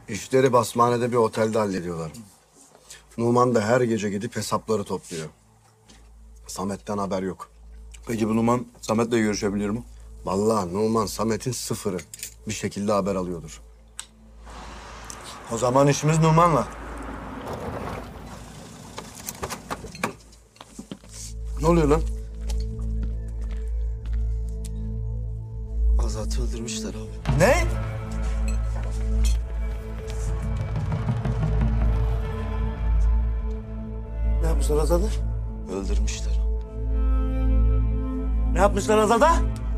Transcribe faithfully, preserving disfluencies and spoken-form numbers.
İşleri basmanede bir otelde hallediyorlar. Numan da her gece gidip hesapları topluyor. Samet'ten haber yok. Peki bu Numan Samet'le görüşebilir mi? Vallahi Numan Samet'in sıfırı. Bir şekilde haber alıyordur. O zaman işimiz Numan'la. Ne oluyor lan? Azat'ı öldürmüşler abi. Ne? Ne yapmışlar Azat'ı? Öldürmüşler. Ne yapmışlar Azat'a?